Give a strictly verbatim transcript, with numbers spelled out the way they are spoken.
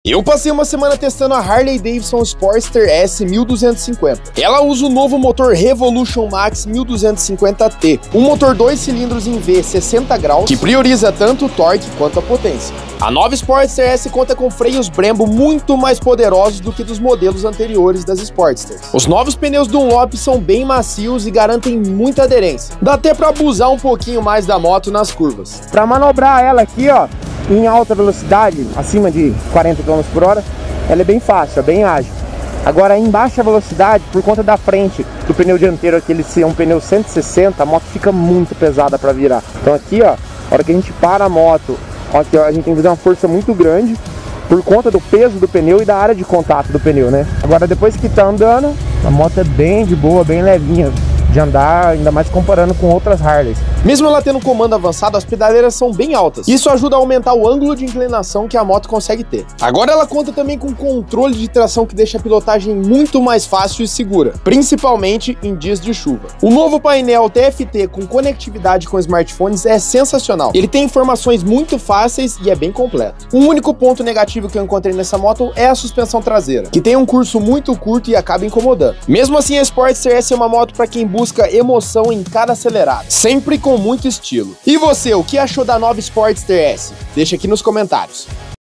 Eu passei uma semana testando a Harley Davidson Sportster S mil duzentos e cinquenta. Ela usa o novo motor Revolution Max mil duzentos e cinquenta T, um motor dois cilindros em V sessenta graus, que prioriza tanto o torque quanto a potência. A nova Sportster S conta com freios Brembo muito mais poderosos do que dos modelos anteriores das Sportsters. Os novos pneus Dunlop são bem macios e garantem muita aderência. Dá até para abusar um pouquinho mais da moto nas curvas. Para manobrar ela aqui, ó, em alta velocidade, acima de quarenta quilômetros por hora, ela é bem fácil, é bem ágil. Agora em baixa velocidade, por conta da frente do pneu dianteiro, aquele ser um pneu cento e sessenta, a moto fica muito pesada para virar. Então aqui, ó, a hora que a gente para a moto, aqui, ó, a gente tem que fazer uma força muito grande por conta do peso do pneu e da área de contato do pneu, né? Agora depois que tá andando, a moto é bem de boa, bem levinha de andar, ainda mais comparando com outras Harleys. Mesmo ela tendo um comando avançado, as pedaleiras são bem altas. Isso ajuda a aumentar o ângulo de inclinação que a moto consegue ter. Agora ela conta também com controle de tração que deixa a pilotagem muito mais fácil e segura, principalmente em dias de chuva. O novo painel T F T com conectividade com smartphones é sensacional. Ele tem informações muito fáceis e é bem completo. O único ponto negativo que eu encontrei nessa moto é a suspensão traseira, que tem um curso muito curto e acaba incomodando. Mesmo assim, a Sportster S é uma moto para quem busca busca emoção em cada acelerada, sempre com muito estilo. E você, o que achou da nova Sportster S? Deixa aqui nos comentários.